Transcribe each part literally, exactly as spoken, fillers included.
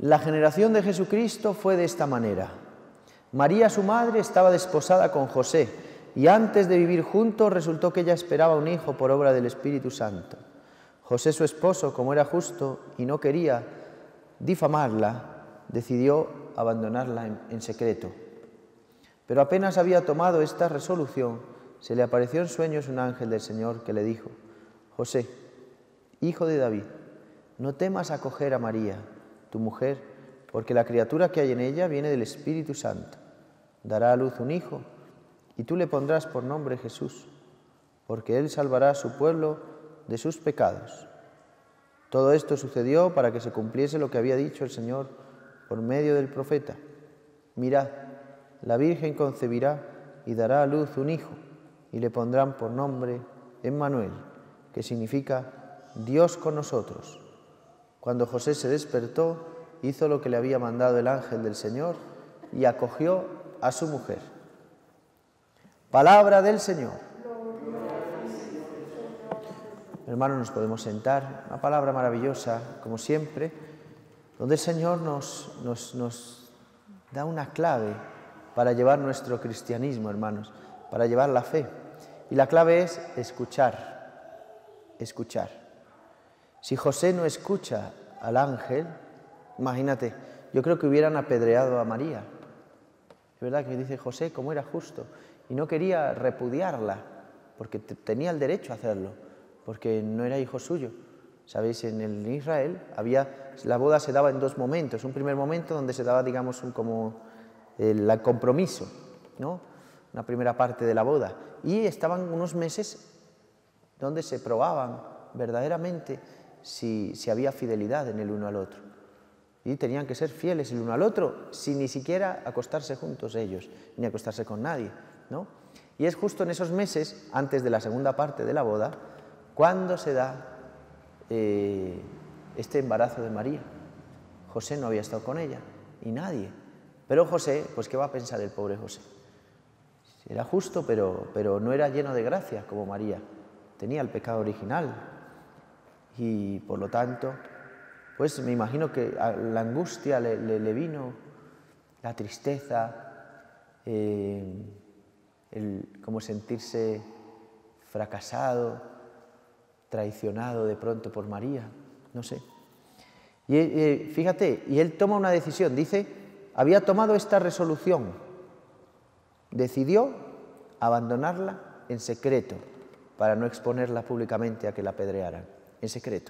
La generación de Jesucristo fue de esta manera. María, su madre, estaba desposada con José, y antes de vivir juntos resultó que ella esperaba un hijo por obra del Espíritu Santo. José, su esposo, como era justo y no quería difamarla, decidió abandonarla en, en secreto. Pero apenas había tomado esta resolución, se le apareció en sueños un ángel del Señor que le dijo: José, hijo de David, no temas acoger a María, tu mujer, porque la criatura que hay en ella viene del Espíritu Santo. Dará a luz un hijo, y tú le pondrás por nombre Jesús, porque él salvará a su pueblo de sus pecados. Todo esto sucedió para que se cumpliese lo que había dicho el Señor por medio del profeta. Mirad, la Virgen concebirá y dará a luz un hijo, y le pondrán por nombre Emmanuel, que significa Dios con nosotros. Cuando José se despertó, hizo lo que le había mandado el ángel del Señor y acogió a su mujer. Palabra del Señor. Hermanos, nos podemos sentar. Una palabra maravillosa, como siempre, donde el Señor nos, nos, nos da una clave para llevar nuestro cristianismo, hermanos, para llevar la fe. Y la clave es escuchar, escuchar. Si José no escucha al ángel, imagínate, yo creo que hubieran apedreado a María. Es verdad que dice José, como era justo, y no quería repudiarla, porque tenía el derecho a hacerlo, porque no era hijo suyo. Sabéis, en el Israel había, la boda se daba en dos momentos. Un primer momento donde se daba, digamos, un, como el, el compromiso, ¿no? Una primera parte de la boda. Y estaban unos meses donde se probaban verdaderamente si, si había fidelidad en el uno al otro. Y tenían que ser fieles el uno al otro, sin ni siquiera acostarse juntos ellos, ni acostarse con nadie, ¿no? Y es justo en esos meses, antes de la segunda parte de la boda, cuando se da eh, este embarazo de María. José no había estado con ella, y nadie. Pero José, pues ¿qué va a pensar el pobre José? Era justo, pero, pero no era lleno de gracia como María. Tenía el pecado original. Y por lo tanto, pues me imagino que la angustia le, le, le vino, la tristeza, eh, el como sentirse fracasado, traicionado de pronto por María, no sé. Y eh, fíjate, y él toma una decisión, dice, había tomado esta resolución, decidió abandonarla en secreto para no exponerla públicamente a que la apedrearan, en secreto.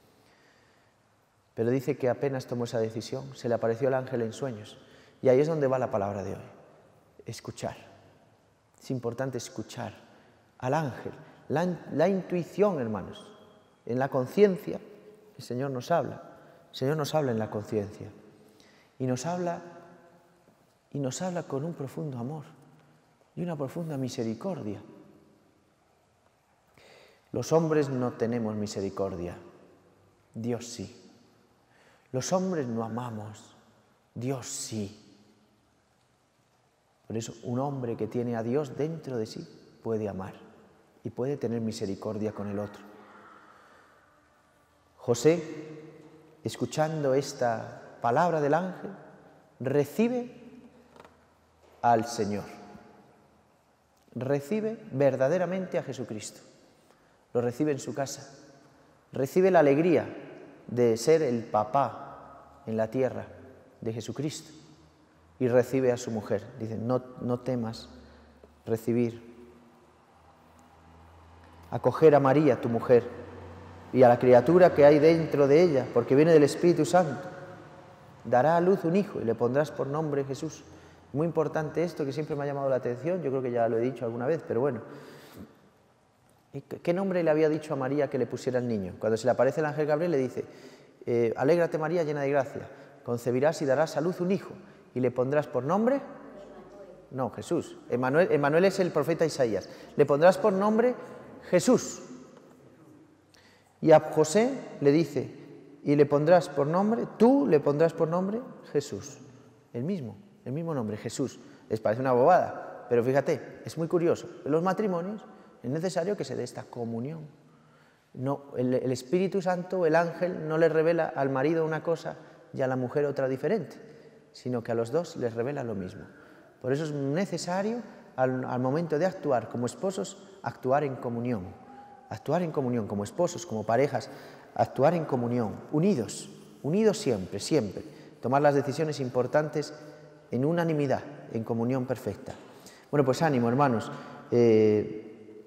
Pero dice que apenas tomó esa decisión, se le apareció el ángel en sueños. Y ahí es donde va la palabra de hoy, escuchar. Es importante escuchar al ángel, la, la intuición, hermanos. En la conciencia, el Señor nos habla. El Señor nos habla en la conciencia. Y nos habla, y nos habla con un profundo amor y una profunda misericordia. Los hombres no tenemos misericordia, Dios sí. Los hombres no amamos, Dios sí. Por eso un hombre que tiene a Dios dentro de sí puede amar y puede tener misericordia con el otro. José, escuchando esta palabra del ángel, recibe al Señor. Recibe verdaderamente a Jesucristo. Lo recibe en su casa. Recibe la alegría de ser el papá en la tierra de Jesucristo. Y recibe a su mujer. Dice, no, no temas recibir, acoger a María, tu mujer, y a la criatura que hay dentro de ella, porque viene del Espíritu Santo. Dará a luz un hijo y le pondrás por nombre Jesús. Muy importante esto, que siempre me ha llamado la atención, yo creo que ya lo he dicho alguna vez, pero bueno. ¿Qué nombre le había dicho a María que le pusiera el niño? Cuando se le aparece el ángel Gabriel le dice, eh, alégrate María, llena de gracia, concebirás y darás a luz un hijo, y le pondrás por nombre... No, Jesús. Emmanuel, Emmanuel es el profeta Isaías. Le pondrás por nombre Jesús. Y a José le dice, y le pondrás por nombre, tú le pondrás por nombre Jesús. El mismo, el mismo nombre, Jesús. Les parece una bobada, pero fíjate, es muy curioso. En los matrimonios es necesario que se dé esta comunión. No, el, el Espíritu Santo, el ángel, no le revela al marido una cosa y a la mujer otra diferente, sino que a los dos les revela lo mismo. Por eso es necesario, al, al momento de actuar como esposos, actuar en comunión, actuar en comunión como esposos, como parejas, actuar en comunión, unidos, unidos siempre, siempre, tomar las decisiones importantes en unanimidad, en comunión perfecta. Bueno, pues ánimo, hermanos. Eh,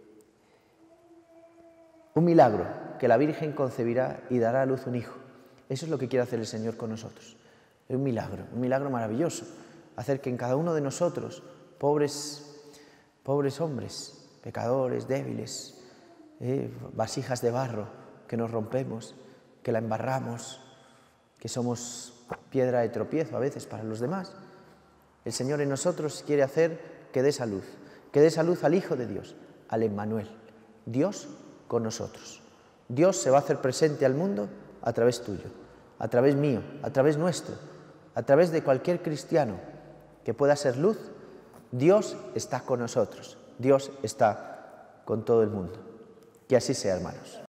un milagro, que la Virgen concebirá y dará a luz un hijo. Eso es lo que quiere hacer el Señor con nosotros. Es un milagro, un milagro maravilloso. Hacer que en cada uno de nosotros, pobres, pobres hombres, pecadores, débiles, eh, vasijas de barro, que nos rompemos, que la embarramos, que somos piedra de tropiezo a veces para los demás. El Señor en nosotros quiere hacer que dé esa luz, que dé esa luz al Hijo de Dios, al Emmanuel, Dios con nosotros. Dios se va a hacer presente al mundo a través tuyo, a través mío, a través nuestro, a través de cualquier cristiano que pueda ser luz. Dios está con nosotros, Dios está con todo el mundo. Que así sea, hermanos.